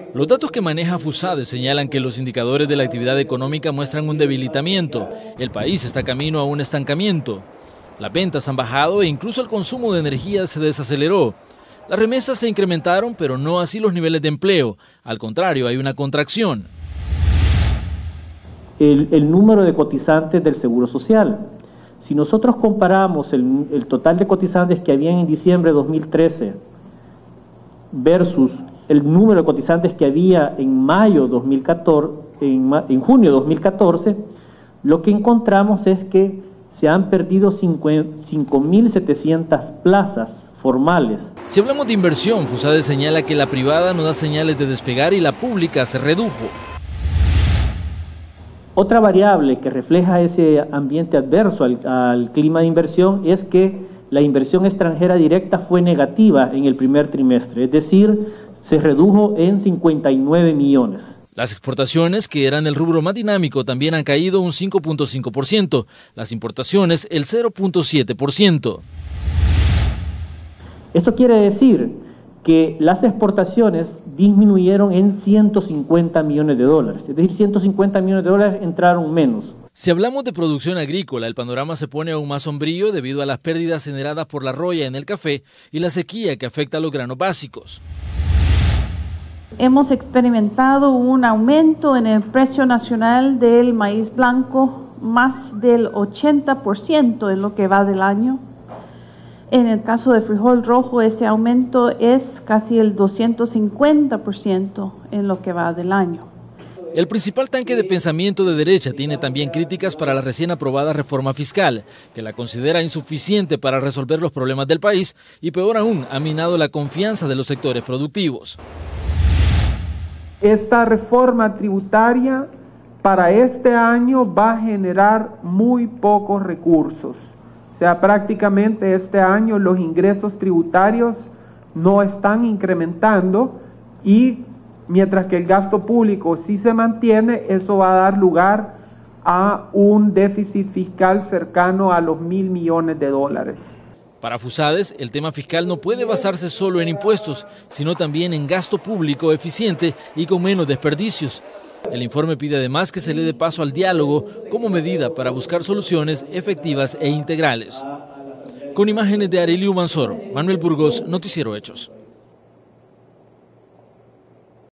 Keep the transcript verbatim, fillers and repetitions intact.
Los datos que maneja FUSADE señalan que los indicadores de la actividad económica muestran un debilitamiento. El país está camino a un estancamiento. Las ventas han bajado e incluso el consumo de energía se desaceleró. Las remesas se incrementaron, pero no así los niveles de empleo. Al contrario, hay una contracción. El, el número de cotizantes del Seguro Social. Si nosotros comparamos el, el total de cotizantes que habían en diciembre de dos mil trece versus el número de cotizantes que había en mayo dos mil catorce, en, en junio de dos mil catorce, lo que encontramos es que se han perdido cinco mil setecientas plazas formales. Si hablamos de inversión, FUSADE señala que la privada no da señales de despegar y la pública se redujo. Otra variable que refleja ese ambiente adverso al, al clima de inversión es que la inversión extranjera directa fue negativa en el primer trimestre, es decir, se redujo en cincuenta y nueve millones. Las exportaciones, que eran el rubro más dinámico, también han caído un cinco punto cinco por ciento, las importaciones el cero punto siete por ciento. Esto quiere decir que las exportaciones disminuyeron en ciento cincuenta millones de dólares, es decir, ciento cincuenta millones de dólares entraron menos. Si hablamos de producción agrícola, el panorama se pone aún más sombrío debido a las pérdidas generadas por la roya en el café y la sequía que afecta a los granos básicos. Hemos experimentado un aumento en el precio nacional del maíz blanco, más del ochenta por ciento en lo que va del año. En el caso de frijol rojo, ese aumento es casi el doscientos cincuenta por ciento en lo que va del año. El principal tanque de pensamiento de derecha tiene también críticas para la recién aprobada reforma fiscal, que la considera insuficiente para resolver los problemas del país y, peor aún, ha minado la confianza de los sectores productivos. Esta reforma tributaria para este año va a generar muy pocos recursos. O sea, prácticamente este año los ingresos tributarios no están incrementando y mientras que el gasto público sí se mantiene, eso va a dar lugar a un déficit fiscal cercano a los mil millones de dólares. Para FUSADES, el tema fiscal no puede basarse solo en impuestos, sino también en gasto público eficiente y con menos desperdicios. El informe pide además que se le dé paso al diálogo como medida para buscar soluciones efectivas e integrales. Con imágenes de Arelio Mansor, Manuel Burgos, Noticiero Hechos.